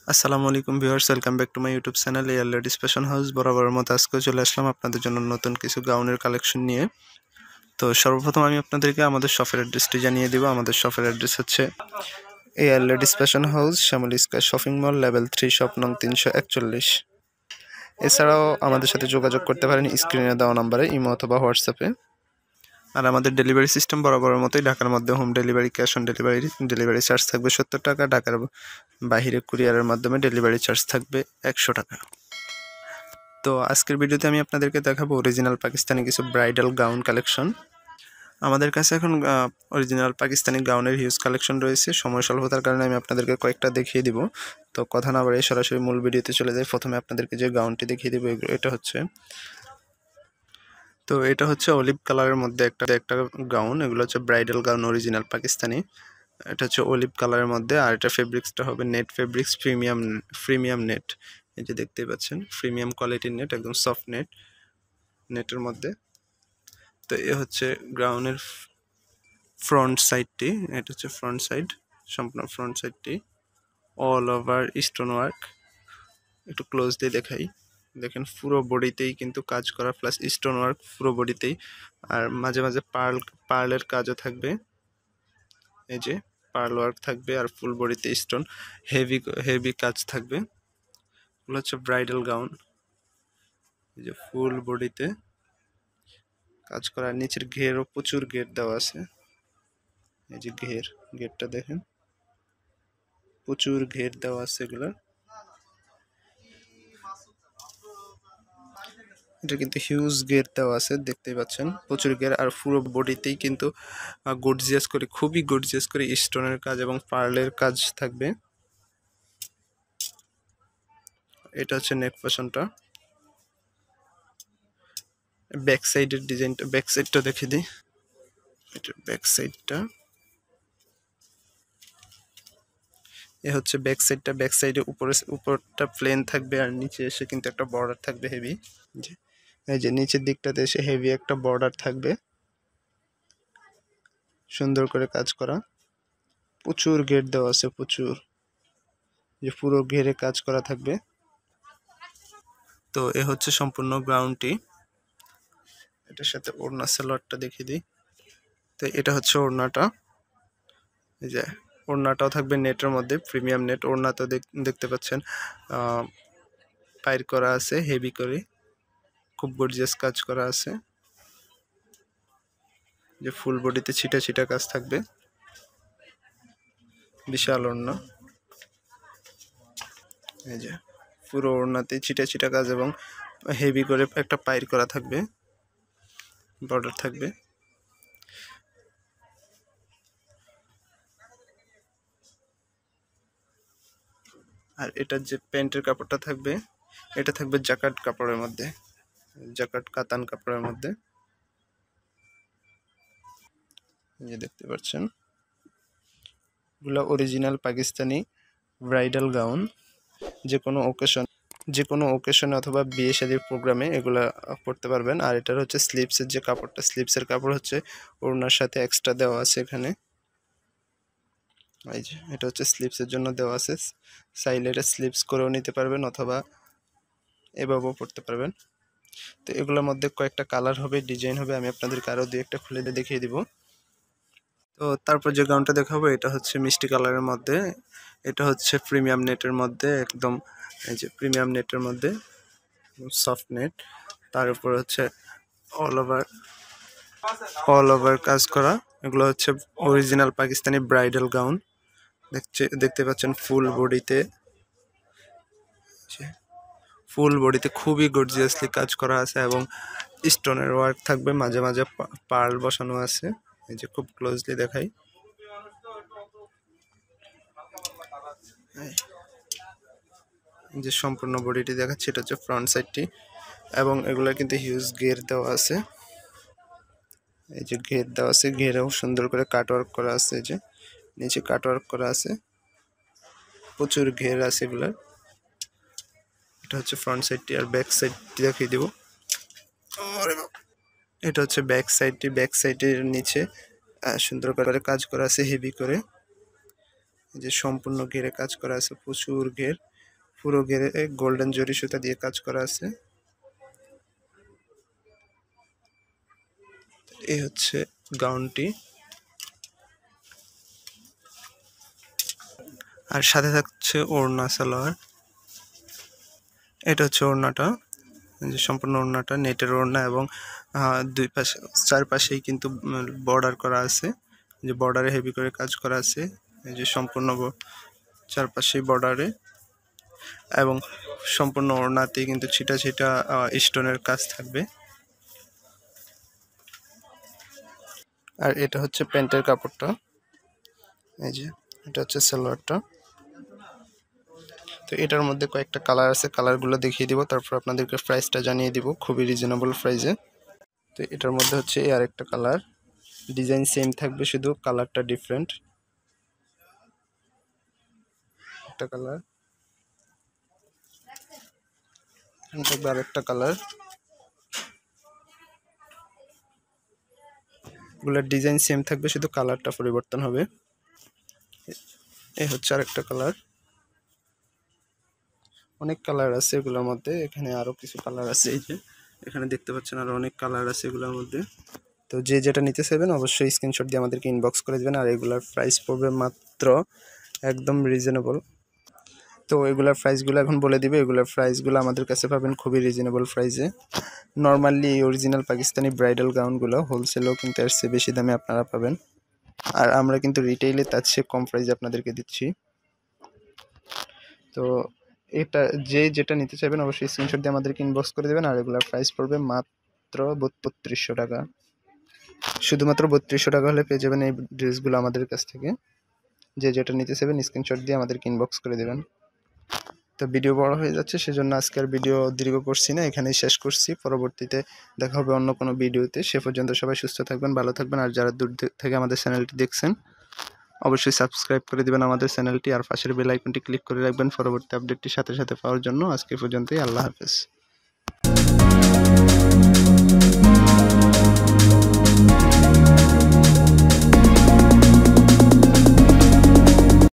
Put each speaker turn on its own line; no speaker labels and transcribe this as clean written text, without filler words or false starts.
আসসালামু আলাইকুম viewers, welcome back to my YouTube channel Air Ladies Fashion House. বরাবরের মতো আজকেও চলে আসলাম আপনাদের জন্য নতুন কিছু গাউনের কালেকশন নিয়ে। তো সর্বপ্রথম আমি আপনাদেরকে আমাদের শপের অ্যাড্রেসটি জানিয়ে দেব। আমাদের শপের অ্যাড্রেস হচ্ছে Air Ladies Fashion House, Shyamoli Square Shopping Mall, level 3, shop নং 341। এছাড়াও আমাদের সাথে যোগাযোগ করতে পারেন স্ক্রিনে দেওয়া নাম্বারে, ইমো অথবা হোয়াটসঅ্যাপে। আর আমাদের ডেলিভারি সিস্টেম বরাবরের মতোই, ঢাকার মধ্যে home delivery, cash on delivery charge থাকবে 70 টাকা। ঢাকার বাইরে কুরিয়ারের মাধ্যমে ডেলিভারি চার্জ থাকবে 100 টাকা। তো আজকের ভিডিওতে আমি আপনাদেরকে দেখাবো অরিজিনাল পাকিস্তানি কিছু ব্রাইডাল গাউন কালেকশন। আমাদের কাছে এখন অরিজিনাল পাকিস্তানি গাউনের হিউজ কালেকশন রয়েছে। সময় স্বল্পতার কারণে আমি আপনাদেরকে কয়েকটা দেখিয়ে দিব। তো কথা না বাড়িয়ে সরাসরি মূল ভিডিওতে চলে যাই। প্রথমে আপনাদেরকে যে গাউনটি দেখিয়ে দিব এটা হচ্ছে অলিভ কালারের মধ্যে একটা গাউন। এগুলো হচ্ছে ব্রাইডাল গাউন অরিজিনাল পাকিস্তানি। এটা হচ্ছে অলিভ কালারের মধ্যে, আর এটা ফেব্রিক্সটা হবে নেট ফেব্রিক্স, প্রিমিয়াম নেট। এই যে দেখতেই পাচ্ছেন, প্রিমিয়াম কোয়ালিটির নেট, একদম সফট নেটের মধ্যে। তো এ হচ্ছে গাউনের ফ্রন্ট সাইডটি। এটা হচ্ছে ফ্রন্ট সাইড, সম্পূর্ণ ফ্রন্ট সাইডটি অল ওভার স্টোন ওয়ার্ক। একটু ক্লোজ দিয়ে দেখাই, দেখেন পুরো বডিতেই কিন্তু কাজ করা, প্লাস স্টোন ওয়ার্ক পুরো বডিতেই। আর মাঝে মাঝে পার্লের কাজও থাকবে, এই যে পার্ল ওয়ার্ক থাকবে, আর ফুল বডিতে স্টোন হেভি কাজ থাকবে। এগুলো হচ্ছে ব্রাইডাল গাউন। এই যে ফুল বডিতে কাজ করা, নিচের ঘেরও প্রচুর ঘের দেওয়া আছে। এই যে ঘেরটা দেখেন, প্রচুর ঘের দেওয়া আছে এগুলা। এটা কিন্তু হিউজ ঘের দেওয়া আছে, দেখতেই পাচ্ছেন প্রচুর ঘের। আর পুরো বডিতেই কিন্তু খুবই গর্জিয়াস করে স্টোনের কাজ এবং পার্লের কাজ থাকবে। এটা হচ্ছে নেক পোর্শনটা। ব্যাক সাইডের ডিজাইনটা, ব্যাক সাইডটা দেখে দিই। এটা ব্যাক সাইডটা, এ হচ্ছে ব্যাক সাইডটা। ব্যাক সাইডে উপরটা প্লেন থাকবে, আর নিচে এসে কিন্তু একটা বর্ডার থাকবে হেভি। এই যে নিচের দিকটাতে এসে হেভি একটা বর্ডার থাকবে, সুন্দর করে কাজ করা। প্রচুর ঘের দেওয়া আছে, প্রচুর, যে পুরো ঘেরে কাজ করা থাকবে। তো এ হচ্ছে সম্পূর্ণ গ্রাউন্ডটি। এটার সাথে ওড়না সালোয়ারটা দেখিয়ে দিই। তো এটা হচ্ছে ওড়নাটা। এই যে ওড়নাটাও থাকবে নেটের মধ্যে, প্রিমিয়াম নেট। ওড়না তো দেখতে পাচ্ছেন পাইর করা আছে হেভি করে, খুব গর্জিয়াস কাজ করা আছে। যে ফুল বডিতে ছিটা ছিটা কাজ থাকবে, বিশাল ওড়না। এই যে পুরো ওড়নাতে ছিটা ছিটা কাজ এবং হেভি করে একটা পাইর করা থাকবে, বর্ডার থাকবে। আর এটার যে প্যান্টের কাপড়টা থাকবে, এটা থাকবে জ্যাকেট কাপড়ের মধ্যে, জ্যাকেট কাতান কাপড়ের মধ্যে। এই যে দেখতে পাচ্ছেন, এগুলো অরিজিনাল পাকিস্তানি ব্রাইডাল গাউন। যে কোনো ওকেশনে অথবা বিয়ে শাদীর প্রোগ্রামে এগুলা পরতে পারবেন। আর এটার হচ্ছে স্লিভসের যে কাপড়টা, স্লিভসের কাপড় হচ্ছে ওড়নার সাথে এক্সট্রা দেওয়া আছে এখানে। এই যে এটা হচ্ছে স্লিভসের জন্য দেওয়া আছে। চাইলে এটা স্লিভস করেও নিতে পারবেন, অথবা এভাবেও পরতে পারবেন। তো এগুলোর মধ্যে কয়েকটা কালার হবে, ডিজাইন হবে। আমি আপনাদেরকে আরও দুই একটা খুলে দেখিয়ে দিব। তো তারপর যে গাউনটা দেখাবো, এটা হচ্ছে মিষ্টি কালারের মধ্যে। এটা হচ্ছে প্রিমিয়াম নেটের মধ্যে, একদম এই যে প্রিমিয়াম নেটের মধ্যে সফট নেট। তার উপর হচ্ছে অল ওভার কাজ করা। এগুলো হচ্ছে অরিজিনাল পাকিস্তানি ব্রাইডাল গাউন। দেখতে পাচ্ছেন ফুল বডিতে খুবই গর্জিয়াসলি কাজ করা আছে, এবং স্টোনের ওয়ার্ক থাকবে, মাঝে মাঝে পার্ল বসানো আছে। এই যে খুব ক্লোজলি দেখাই, যে সম্পূর্ণ বডিটি দেখাচ্ছে। এটা হচ্ছে ফ্রন্ট সাইডটি, এবং এগুলো কিন্তু হিউজ ঘের দেওয়া আছে। এই যে ঘের দেওয়া আছে, ঘেরেও সুন্দর করে কাটওয়ার্ক করা আছে। এই যে নিচে কাটওয়ার্ক করা আছে, প্রচুর ঘের আছে এগুলার। এটা হচ্ছে ফ্রন্ট সাইডটি। আর ব্যাক সাইডটি দেখিয়ে দিব। এটা হচ্ছে ব্যাক সাইডটি। ব্যাক সাইডের নিচে সুন্দর করে কাজ করা আছে হেভি করে। এই যে সম্পূর্ণ ঘেরে কাজ করা আছে, প্রচুর ঘের। পুরো ঘেরে গোল্ডেন জরি সুতা দিয়ে কাজ করা আছে। এই হচ্ছে গাউনটি, আর সাথে থাকছে ওড়না সালোয়ার। এটা হচ্ছে ওড়নাটা, যে সম্পূর্ণ ওড়নাটা নেটের ওড়না এবং দুই পাশে চারপাশেই কিন্তু বর্ডার করা আছে, যে বর্ডারে হেভি করে কাজ করা আছে, এই যে সম্পূর্ণ চারপাশেই বর্ডারে, এবং সম্পূর্ণ ওড়নাতে কিন্তু ছিটা ছিটা স্টোনের কাজ থাকবে। আর এটা হচ্ছে প্যান্টের কাপড়টা, এই যে এটা হচ্ছে সালোয়ারটা। তো এটার মধ্যে কয়েকটা কালার আছে, কালারগুলো দেখিয়ে দিব, তারপর আপনাদেরকে প্রাইসটা জানিয়ে দিব খুবই রিজনেবল প্রাইসে। তো এটার মধ্যে হচ্ছে এই আরেকটা কালার, ডিজাইন সেম থাকবে, শুধু কালারটা ডিফারেন্ট। একটা কালার, থাকবে আরেকটা কালার, এগুলোর ডিজাইন সেম থাকবে, শুধু কালারটা পরিবর্তন হবে। এই হচ্ছে আরেকটা কালার, অনেক কালার আছে এগুলোর মধ্যে, এখানে আরো কিছু কালার আছে, এই যে এখানে দেখতে পাচ্ছেন আরো অনেক কালার আছে এগুলোর মধ্যে। তো যে যেটা নিতে চাইবেন অবশ্যই স্ক্রিনশট দিয়ে আমাদেরকে ইনবক্স করে দেবেন। আর এগুলার প্রাইস পড়বে মাত্র একদম রিজনেবল। তো এগুলার প্রাইসগুলো এখন বলে দিবে, এগুলার প্রাইসগুলো আমাদের কাছে পাবেন খুবই রিজনেবল প্রাইসে। নর্মালি এই অরিজিনাল পাকিস্তানি ব্রাইডাল গাউনগুলো হোলসেলেও কিন্তু এর চেয়ে বেশি দামে আপনারা পাবেন, আর আমরা কিন্তু রিটেইলে তার চেয়ে কম প্রাইসে আপনাদেরকে দিচ্ছি। তো এটা যে যেটা নিতে চাইবেন অবশ্যই স্ক্রিনশট দিয়ে আমাদেরকে ইনবক্স করে দেবেন। আর এগুলার প্রাইস পড়বে মাত্র 3200 টাকা, শুধুমাত্র 3200 টাকা হলে পেয়ে যাবেন এই ড্রেসগুলো আমাদের কাছ থেকে। যে যেটা নিতে চাইবেন স্ক্রিনশট দিয়ে আমাদেরকে ইনবক্স করে দেবেন। তো ভিডিও বড় হয়ে যাচ্ছে, সেজন্য আজকের ভিডিও দীর্ঘ করছি না, এখানেই শেষ করছি। পরবর্তীতে দেখা হবে অন্য কোনো ভিডিওতে। সে পর্যন্ত সবাই সুস্থ থাকবেন, ভালো থাকবেন। আর যারা দূর থেকে আমাদের চ্যানেলটি দেখছেন অবশ্যই সাবস্ক্রাইব করে দিবেন আমাদের চ্যানেলটি, আর পাশের বেল আইকনটি ক্লিক করে রাখবেন পরবর্তী আপডেটটি সাথে সাথে পাওয়ার জন্য। আজকে পর্যন্তই, আল্লাহ হাফেজ।